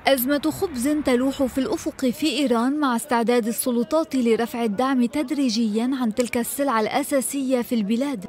أزمة خبز تلوح في الأفق في إيران مع استعداد السلطات لرفع الدعم تدريجياً عن تلك السلعة الأساسية في البلاد.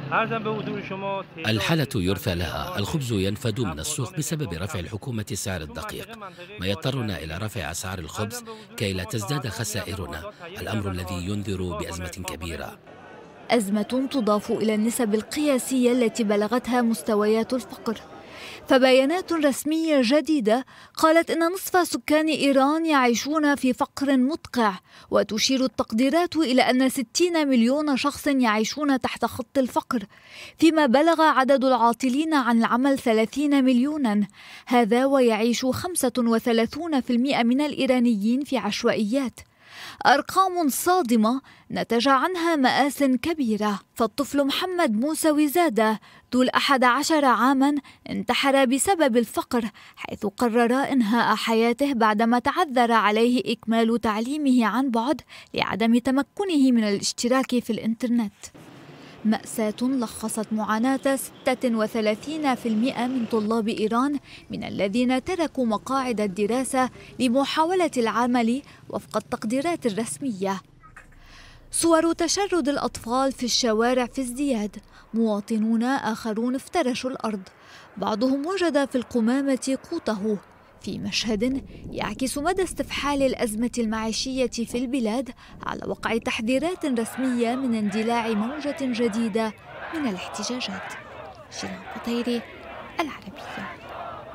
الحالة يرثى لها، الخبز ينفد من السوق بسبب رفع الحكومة سعر الدقيق، ما يضطرنا إلى رفع أسعار الخبز كي لا تزداد خسائرنا، الأمر الذي ينذر بأزمة كبيرة. أزمة تضاف إلى النسب القياسية التي بلغتها مستويات الفقر، فبيانات رسمية جديدة قالت إن نصف سكان إيران يعيشون في فقر مدقع، وتشير التقديرات إلى أن 60 مليون شخص يعيشون تحت خط الفقر، فيما بلغ عدد العاطلين عن العمل 30 مليونا، هذا ويعيش 35% من الإيرانيين في عشوائيات. أرقام صادمة نتج عنها مآسٍ كبيرة، فالطفل محمد موسوي زادة ذو 11 عاماً انتحر بسبب الفقر، حيث قرر إنهاء حياته بعدما تعذر عليه إكمال تعليمه عن بعد لعدم تمكنه من الاشتراك في الإنترنت. مأساة لخصت معاناة 36% من طلاب إيران من الذين تركوا مقاعد الدراسة لمحاولة العمل وفق التقديرات الرسمية. صور تشرد الأطفال في الشوارع في ازدياد، مواطنون آخرون افترشوا الأرض، بعضهم وجد في القمامة قوته، في مشهد يعكس مدى استفحال الأزمة المعيشية في البلاد على وقع تحذيرات رسمية من اندلاع موجة جديدة من الاحتجاجات. شيرين قطيري، العربية.